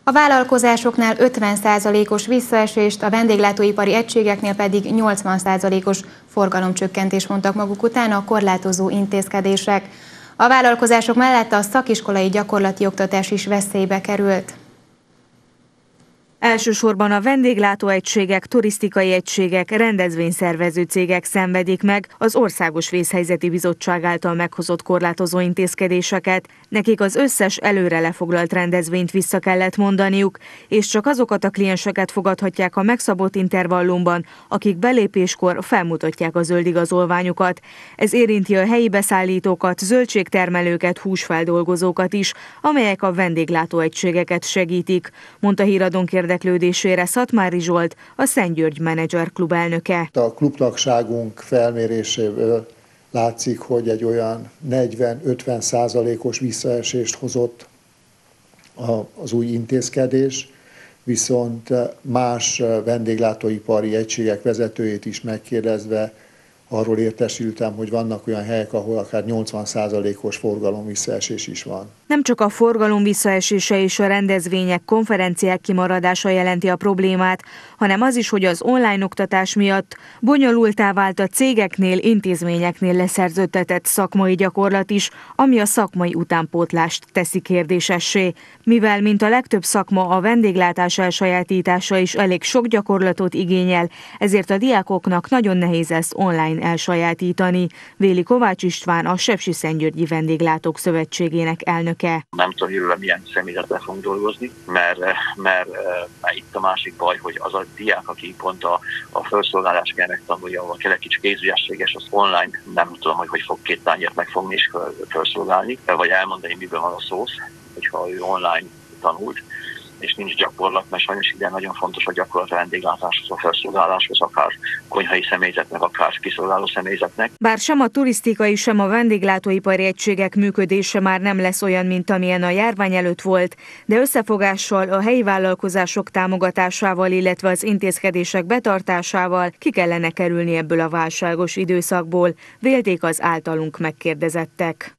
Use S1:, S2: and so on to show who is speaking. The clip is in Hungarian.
S1: A vállalkozásoknál 50%-os visszaesést, a vendéglátóipari egységeknél pedig 80%-os forgalomcsökkentést mondtak maguk után a korlátozó intézkedések. A vállalkozások mellett a szakiskolai gyakorlati oktatás is veszélybe került.
S2: Elsősorban a vendéglátóegységek, turisztikai egységek, rendezvényszervező cégek szenvedik meg az Országos Vészhelyzeti Bizottság által meghozott korlátozó intézkedéseket. Nekik az összes előre lefoglalt rendezvényt vissza kellett mondaniuk, és csak azokat a klienseket fogadhatják a megszabott intervallumban, akik belépéskor felmutatják a zöld igazolványukat. Ez érinti a helyi beszállítókat, zöldségtermelőket, húsfeldolgozókat is, amelyek a vendéglátóegységeket segítik, mondta Híradónk érdeklődésére Szatmári Zsolt, a Szent György Menedzser Klub elnöke.
S3: A klubtagságunk felméréséből látszik, hogy egy olyan 40-50%-os visszaesést hozott az új intézkedés, viszont más vendéglátóipari egységek vezetőjét is megkérdezve arról értesültem, hogy vannak olyan helyek, ahol akár 80%-os forgalom visszaesés is van.
S2: Nem csak a forgalom visszaesése és a rendezvények, konferenciák kimaradása jelenti a problémát, hanem az is, hogy az online oktatás miatt bonyolultá vált a cégeknél, intézményeknél leszerződtetett szakmai gyakorlat is, ami a szakmai utánpótlást teszi kérdésessé. Mivel, mint a legtöbb szakma, a vendéglátás elsajátítása is elég sok gyakorlatot igényel, ezért a diákoknak nagyon nehéz ezt online elsajátítani. Véli Kovács István, a Sepsiszentgyörgyi Vendéglátók Szövetségének elnöke.
S4: Nem tudom, jövőre milyen személyzettel fogunk dolgozni, mert itt a másik baj, hogy az a diák, aki pont a felszolgálást kell megtanulja, vagy kell egy kicsit kézügyességes, az online nem tudom, hogy fog két tányért megfogni és felszolgálni, vagy elmondani, miből van a szósz, hogyha ő online tanult, és nincs gyakorlat, mert sajnos ide nagyon fontos a gyakorlat a vendéglátáshoz, a felszolgáláshoz, akár konyhai személyzetnek, akár kiszolgáló személyzetnek.
S2: Bár sem a turisztikai, sem a vendéglátóipari egységek működése már nem lesz olyan, mint amilyen a járvány előtt volt, de összefogással, a helyi vállalkozások támogatásával, illetve az intézkedések betartásával ki kellene kerülni ebből a válságos időszakból, vélték az általunk megkérdezettek.